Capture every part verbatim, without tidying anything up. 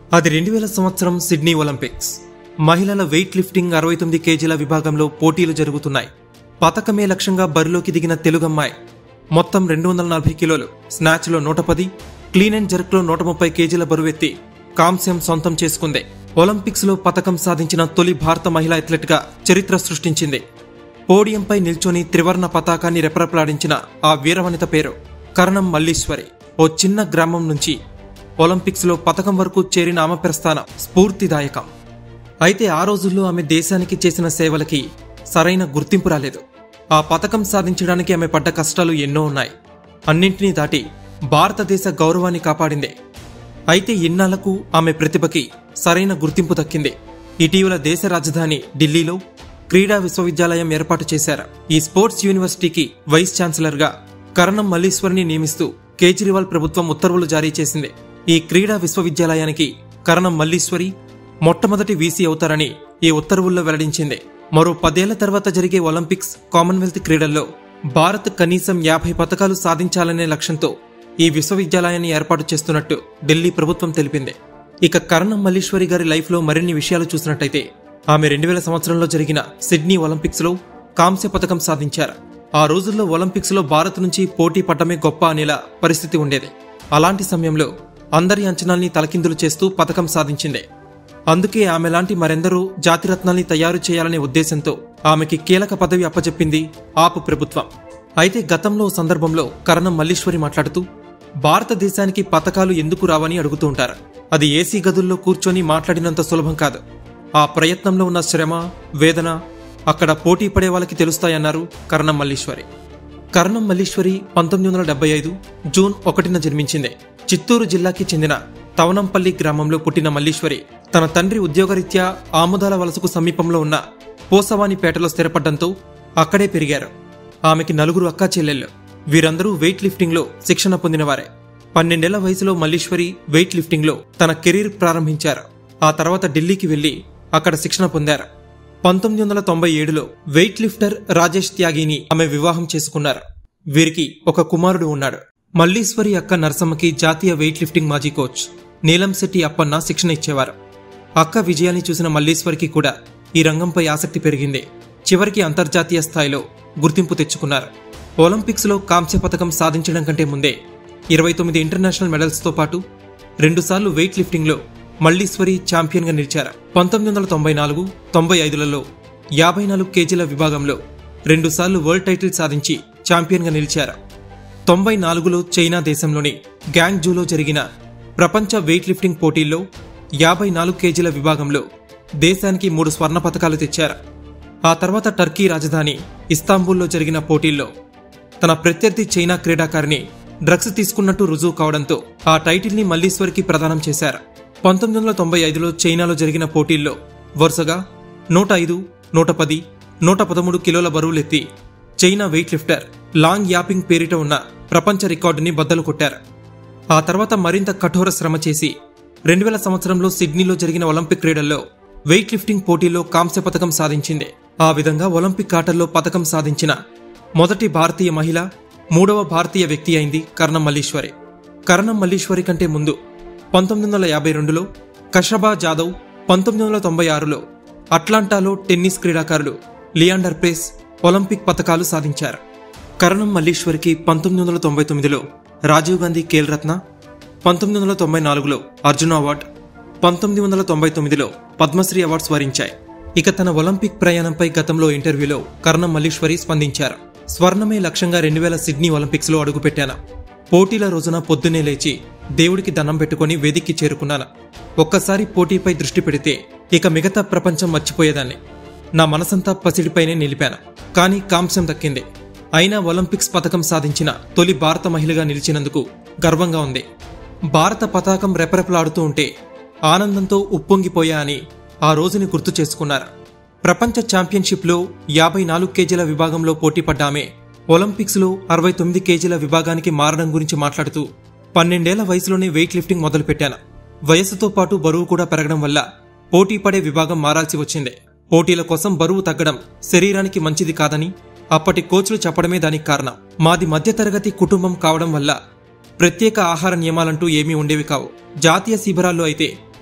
అది రెండు వేల సంవత్సరం సిడ్నీ ఒలింపిక్స్. మహిళల వెయిట్ లిఫ్టింగ్ అరవై తొమ్మిది కేజీల విభాగంలో పోటీలు జరుగుతున్నాయి. పతకమే లక్ష్యంగా బరిలోకి దిగిన తెలుగమ్మాయి మొత్తం రెండు వందల నలభై కిలోలు, స్నాచ్లో నూట పది, క్లీన్ అండ్ జర్క్లో నూట ముప్పై కేజీల బరువెత్తి కాంస్యం సొంతం చేసుకుంది. ఒలింపిక్స్ లో పతకం సాధించిన తొలి భారత మహిళా అథ్లెట్ గా చరిత్ర సృష్టించింది. పోడియంపై నిల్చొని త్రివర్ణ పతాకాన్ని రెపరెపలాడించిన ఆ వీరవనిత పేరు కరణం మల్లీశ్వరి. ఓ చిన్న గ్రామం నుంచి ఒలింపిక్స్ లో పతకం వరకు చేరిన ఆమె ప్రస్థానం స్ఫూర్తిదాయకం. అయితే ఆ రోజుల్లో ఆమె దేశానికి చేసిన సేవలకి సరైన గుర్తింపు రాలేదు. ఆ పతకం సాధించడానికి ఆమె పడ్డ కష్టాలు ఎన్నో ఉన్నాయి. అన్నింటినీ దాటి భారతదేశ గౌరవాన్ని కాపాడింది. అయితే ఇన్నాళ్లకు ఆమె ప్రతిభకి సరైన గుర్తింపు దక్కింది. ఇటీవల దేశ రాజధాని ఢిల్లీలో క్రీడా విశ్వవిద్యాలయం ఏర్పాటు చేశారు. ఈ స్పోర్ట్స్ యూనివర్సిటీకి వైస్ ఛాన్సలర్ గా కరణం మల్లీశ్వరిని నియమిస్తూ కేజ్రీవాల్ ప్రభుత్వం ఉత్తర్వులు జారీ చేసింది. ఈ క్రీడా విశ్వవిద్యాలయానికి కరణం మల్లీశ్వరి మొట్టమొదటి వీసీ అవుతారని ఈ ఉత్తర్వుల్లో వెల్లడించింది. మరో పదేళ్ల తర్వాత జరిగే ఒలింపిక్స్, కామన్వెల్త్ క్రీడల్లో భారత్ కనీసం యాభై పతకాలు సాధించాలనే లక్ష్యంతో ఈ విశ్వవిద్యాలయాన్ని ఏర్పాటు చేస్తున్నట్టు ఢిల్లీ ప్రభుత్వం తెలిపింది. ఇక కరణం మల్లీశ్వరి గారి లైఫ్ లో మరిన్ని విషయాలు చూసినట్టయితే ఆమె రెండు వేల సంవత్సరంలో జరిగిన సిడ్నీ ఒలింపిక్స్ లో కాంస్య పతకం సాధించారు. ఆ రోజుల్లో ఒలింపిక్స్ లో భారత్ నుంచి పోటీ పడ్డమే గొప్ప అనేలా పరిస్థితి ఉండేది. అలాంటి సమయంలో అందరి అంచనాల్ని తలకిందులు చేస్తూ పతకం సాధించింది. అందుకే ఆమెలాంటి మరెందరూ జాతిరత్నాల్ని తయారు చేయాలనే ఉద్దేశంతో ఆమెకి కీలక పదవి అప్పచెప్పింది ఆపు ప్రభుత్వం. అయితే గతంలో సందర్భంలో కరణం మల్లీశ్వరి మాట్లాడుతూ భారతదేశానికి పతకాలు ఎందుకు రావని అడుగుతూ ఉంటారు. అది ఏసీ గదుల్లో కూర్చొని మాట్లాడినంత సులభం కాదు. ఆ ప్రయత్నంలో ఉన్న శ్రమ, వేదన అక్కడ పోటీ పడే వాళ్ళకి తెలుస్తాయన్నారు కరణం మల్లీశ్వరి. కరణం మల్లీశ్వరి పంతొమ్మిది వందల డెబ్బై ఐదు జూన్ ఒకటిన జన్మించింది. చిత్తూరు జిల్లాకి చెందిన తవనంపల్లి గ్రామంలో పుట్టిన మల్లీశ్వరి తన తండ్రి ఉద్యోగరీత్యా ఆముదాల వలసకు సమీపంలో ఉన్న పోసవానిపేటలో స్థిరపడ్డంతో అక్కడే పెరిగారు. ఆమెకి నలుగురు అక్కా చెల్లెళ్ళు. వీరందరూ వెయిట్ లిఫ్టింగ్ లో శిక్షణ పొందినవారే. పన్నెండేళ్ల వయసులో మల్లీశ్వరి వెయిట్ లిఫ్టింగ్ లో తన కెరీర్ ప్రారంభించారు. ఆ తర్వాత ఢిల్లీకి వెళ్లి అక్కడ శిక్షణ పొందారు. పంతొమ్మిది వందల తొంభై ఏడులో వెయిట్ లిఫ్టర్ రాజేష్ త్యాగిని ఆమె వివాహం చేసుకున్నారు. వీరికి ఒక కుమారుడు ఉన్నాడు. మల్లీశ్వరి అక్క నరసమ్మకి జాతీయ వెయిట్ లిఫ్టింగ్ మాజీ కోచ్ నీలంశెట్టి అప్పన్న శిక్షణ ఇచ్చేవారు. అక్క విజయాన్ని చూసిన మల్లీశ్వరికి కూడా ఈ రంగంపై ఆసక్తి పెరిగింది. చివరికి అంతర్జాతీయ స్థాయిలో గుర్తింపు తెచ్చుకున్నారు. ఒలింపిక్స్ లో కాంస్య పతకం సాధించడం కంటే ముందే ఇరవై తొమ్మిది ఇంటర్నేషనల్ మెడల్స్ తో పాటు రెండుసార్లు వెయిట్ లిఫ్టింగ్ లో మల్లీశ్వరి ఛాంపియన్ గా నిలిచారు. పంతొమ్మిది వందల తొంభై నాలుగు తొంభై ఐదులలో యాభై నాలుగు కేజీల విభాగంలో రెండుసార్లు వరల్డ్ టైటిల్ సాధించి ఛాంపియన్ గా నిలిచారు. తొంభై నాలుగులో చైనా దేశంలోని గ్యాంగ్జూలో జరిగిన ప్రపంచ వెయిట్ లిఫ్టింగ్ పోటీల్లో యాభై నాలుగు కేజీల విభాగంలో దేశానికి మూడు స్వర్ణ పతకాలు తెచ్చారు. ఆ తర్వాత టర్కీ రాజధాని ఇస్తాంబుల్లో జరిగిన పోటీల్లో తన ప్రత్యర్థి చైనా క్రీడాకారిణి డ్రగ్స్ తీసుకున్నట్టు రుజువు కావడంతో ఆ టైటిల్ ని మల్లీశ్వరికి ప్రదానం చేశారు. పంతొమ్మిది వందల తొంభై ఐదులో చైనాలో జరిగిన పోటీల్లో వరుసగా నూట ఐదు, నూట పది, నూట పదమూడు కిలోల బరువులెత్తి China weight lifter Long Yaping పేరిట ఉన్న ప్రపంచ రికార్డుని బద్దలు కొట్టారు. ఆ తర్వాత మరింత కఠోర శ్రమ చేసి రెండు వేల సంవత్సరంలో సిడ్నీలో జరిగిన ఒలింపిక్ క్రీడల్లో వెయిట్ లిఫ్టింగ్ పోటీల్లో కాంస్య పతకం సాధించింది. ఆ విధంగా ఒలింపిక్ ఆటల్లో పతకం సాధించిన మొదటి భారతీయ మహిళ, మూడవ భారతీయ వ్యక్తి అయింది కరణం మల్లీశ్వరి. కరణం మల్లీశ్వరి కంటే ముందు పంతొమ్మిది వందల యాభై రెండులో కషబా జాదవ్, పంతొమ్మిది వందల తొంభై ఆరులో అట్లాంటాలో టెన్నిస్ క్రీడాకారులు లియాండర్ పేస్ ఒలింపిక్ పతకాలు సాధించారు. కరణం మల్లీశ్వరికి పంతొమ్మిది వందల తొంభై తొమ్మిదిలో రాజీవ్ గాంధీ ఖేల్ రత్న, పంతొమ్మిది వందల తొంభై నాలుగులో అర్జున అవార్డు, పంతొమ్మిది వందల తొంభై తొమ్మిదిలో పద్మశ్రీ అవార్డ్స్ వరించాయి. ఇక తన ఒలింపిక్ ప్రయాణంపై గతంలో ఇంటర్వ్యూలో కరణం మల్లీశ్వరి స్పందించారు. స్వర్ణమే లక్ష్యంగా రెండు వేల సిడ్నీ ఒలింపిక్స్ లో అడుగుపెట్టాను. పోటీల రోజున పొద్దునే లేచి దేవుడికి దండం పెట్టుకుని వేదిక్కి చేరుకున్నాను. ఒక్కసారి పోటీపై దృష్టి పెడితే ఇక మిగతా ప్రపంచం మర్చిపోయేదాన్ని. నా మనసంతా పసిడిపైనే నిలిపాను. కానీ కాంస్యం దక్కింది. అయినా ఒలింపిక్స్ పతకం సాధించిన తొలి భారత మహిళగా నిలిచినందుకు గర్వంగా ఉంది. భారత పతాకం రెపరెపలాడుతూ ఉంటే ఆనందంతో ఉప్పొంగిపోయా అని ఆ రోజుని గుర్తు చేసుకున్నారు. ప్రపంచ ఛాంపియన్షిప్లో యాభై నాలుగు కేజీల విభాగంలో పోటీ పడ్డామే ఒలింపిక్స్ లో అరవై తొమ్మిది కేజీల విభాగానికి మారడం గురించి మాట్లాడుతూ పన్నెండేళ్ల వయసులోనే వెయిట్ లిఫ్టింగ్ మొదలుపెట్టాను. వయసుతో పాటు బరువు కూడా పెరగడం వల్ల పోటీ పడే విభాగం మారాల్సి వచ్చింది. పోటీల కోసం బరువు తగ్గడం శరీరానికి మంచిది కాదని అప్పటి కోచ్లు చెప్పడమే దానికి కారణం. మాది మధ్యతరగతి కుటుంబం కావడం వల్ల ప్రత్యేక ఆహార నియమాలంటూ ఏమీ ఉండేవి కావు. జాతీయ శిబిరాల్లో అయితే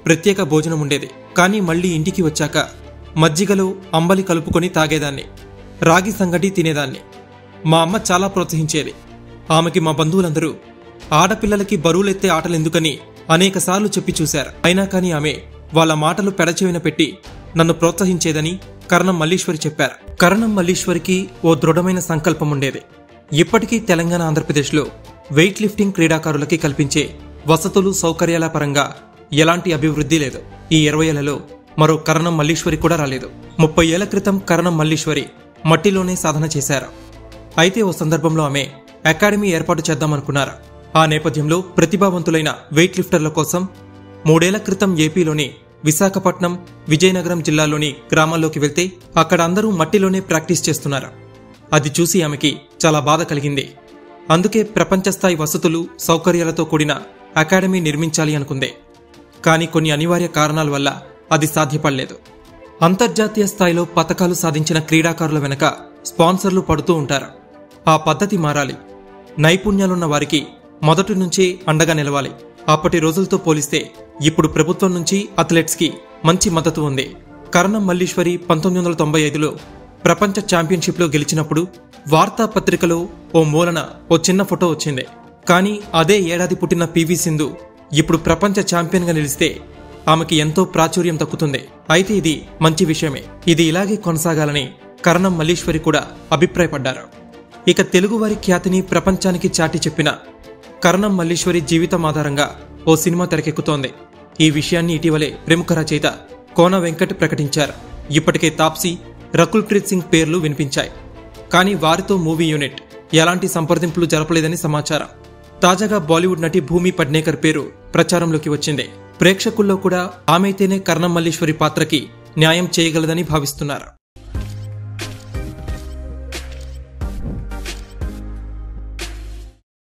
ప్రత్యేక భోజనం ఉండేది. కానీ మళ్లీ ఇంటికి వచ్చాక మజ్జిగలో అంబలి కలుపుకొని తాగేదాన్ని. రాగి సంగటి తినేదాన్ని. మా అమ్మ చాలా ప్రోత్సహించేది. ఆమెకి మా బంధువులందరూ ఆడపిల్లలకి బరువులెత్తే ఆటలెందుకని అనేకసార్లు చెప్పి చూశారు. అయినా కానీ ఆమె వాళ్ళ మాటలు పెడచెవిన పెట్టి నన్ను ప్రోత్సహించేదని కరణం మల్లీశ్వరి చెప్పారు. కరణం మల్లీశ్వరికి ఓ దృఢమైన సంకల్పం ఉండేది. ఇప్పటికీ తెలంగాణ, ఆంధ్రప్రదేశ్లో వెయిట్ లిఫ్టింగ్ క్రీడాకారులకి కల్పించే వసతులు, సౌకర్యాల పరంగా ఎలాంటి అభివృద్ధి లేదు. ఈ ఇరవై ఏళ్లలో మరో కరణం మల్లీశ్వరి కూడా రాలేదు. ముప్పై ఏళ్ల క్రితం కరణం మల్లీశ్వరి మట్టిలోనే సాధన చేశారు. అయితే ఓ సందర్భంలో ఆమె అకాడమీ ఏర్పాటు చేద్దామనుకున్నారు. ఆ నేపథ్యంలో ప్రతిభావంతులైన వెయిట్ లిఫ్టర్ల కోసం మూడేళ్ల క్రితం ఏపీలోని విశాఖపట్నం, విజయనగరం జిల్లాల్లోని గ్రామాల్లోకి వెళ్తే అక్కడ అందరూ మట్టిలోనే ప్రాక్టీస్ చేస్తున్నారు. అది చూసి ఆమెకి చాలా బాధ కలిగింది. అందుకే ప్రపంచస్థాయి వసతులు, సౌకర్యాలతో కూడిన అకాడమీ నిర్మించాలి అనుకుంది. కానీ కొన్ని అనివార్య కారణాల వల్ల అది సాధ్యపడలేదు. అంతర్జాతీయ స్థాయిలో పతకాలు సాధించిన క్రీడాకారుల వెనక స్పాన్సర్లు పడుతూ ఉంటారు. ఆ పద్ధతి మారాలి. నైపుణ్యాలున్న వారికి మొదటి నుంచే అండగా నిలవాలి. అప్పటి రోజులతో పోలిస్తే ఇప్పుడు ప్రభుత్వం నుంచి అథ్లెట్స్కి మంచి మద్దతు ఉంది. కరణం మల్లీశ్వరి పంతొమ్మిది వందల తొంభై ఐదులో ప్రపంచ ఛాంపియన్షిప్లో గెలిచినప్పుడు వార్తాపత్రికలో ఓ మూలన ఓ చిన్న ఫోటో వచ్చింది. కానీ అదే ఏడాది పుట్టిన పివి సింధు ఇప్పుడు ప్రపంచ ఛాంపియన్గా నిలిస్తే ఆమెకి ఎంతో ప్రాచుర్యం దక్కుతుంది. అయితే ఇది మంచి విషయమే. ఇది ఇలాగే కొనసాగాలని కరణం మల్లీశ్వరి కూడా అభిప్రాయపడ్డారు. ఇక తెలుగువారి ఖ్యాతిని ప్రపంచానికి చాటి చెప్పిన కరణం మల్లీశ్వరి జీవితం ఆధారంగా ఓ సినిమా తెరకెక్కుతోంది. ఈ విషయాన్ని ఇటీవలే ప్రముఖ రచయిత కోన వెంకట్ ప్రకటించారు. ఇప్పటికే తాప్సీ, రకుల్ ప్రీత్ సింగ్ పేర్లు వినిపించాయి. కానీ వారితో మూవీ యూనిట్ ఎలాంటి సంప్రదింపులు జరపలేదని సమాచారం. తాజాగా బాలీవుడ్ నటి భూమి పడ్నేకర్ పేరు ప్రచారంలోకి వచ్చింది. ప్రేక్షకుల్లో కూడా ఆమెతేనే కరణం మల్లీశ్వరి పాత్రకి న్యాయం చేయగలదని భావిస్తున్నారు.